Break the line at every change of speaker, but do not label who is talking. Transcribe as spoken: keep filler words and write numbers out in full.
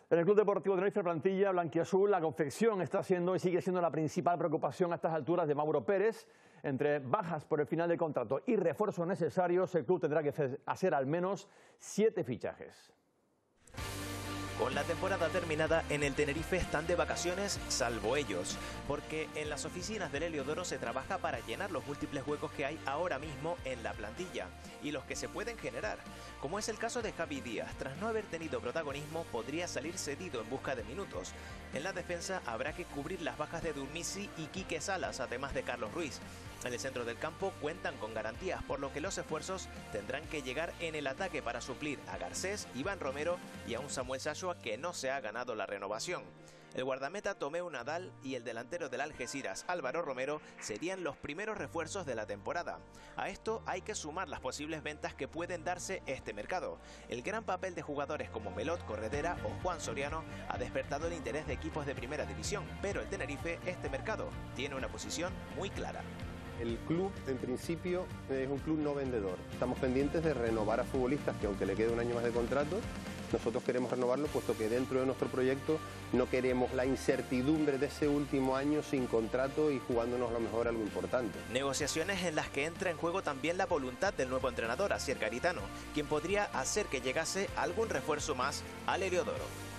En el Club Deportivo Tenerife, plantilla blanquiazul, la confección está siendo y sigue siendo la principal preocupación a estas alturas de Mauro Pérez. Entre bajas por el final del contrato y refuerzos necesarios, el club tendrá que hacer al menos siete fichajes.
Con la temporada terminada, en el Tenerife están de vacaciones, salvo ellos, porque en las oficinas del Heliodoro se trabaja para llenar los múltiples huecos que hay ahora mismo en la plantilla y los que se pueden generar, como es el caso de Javi Díaz. Tras no haber tenido protagonismo, podría salir cedido en busca de minutos. En la defensa habrá que cubrir las bajas de Durmisi y Quique Salas, además de Carlos Ruiz. En el centro del campo cuentan con garantías, por lo que los esfuerzos tendrán que llegar en el ataque para suplir a Garcés, Iván Romero y a un Samuel Sasua que no se ha ganado la renovación. El guardameta Tomeu Nadal y el delantero del Algeciras, Álvaro Romero, serían los primeros refuerzos de la temporada. A esto hay que sumar las posibles ventas que pueden darse este mercado. El gran papel de jugadores como Melot Corredera o Juan Soriano ha despertado el interés de equipos de primera división, pero el Tenerife, este mercado, tiene una posición muy clara.
El club, en principio, es un club no vendedor. Estamos pendientes de renovar a futbolistas que, aunque le quede un año más de contrato, nosotros queremos renovarlo, puesto que dentro de nuestro proyecto no queremos la incertidumbre de ese último año sin contrato y jugándonos a lo mejor algo importante.
Negociaciones en las que entra en juego también la voluntad del nuevo entrenador, Asier Garitano, quien podría hacer que llegase algún refuerzo más al Heliodoro.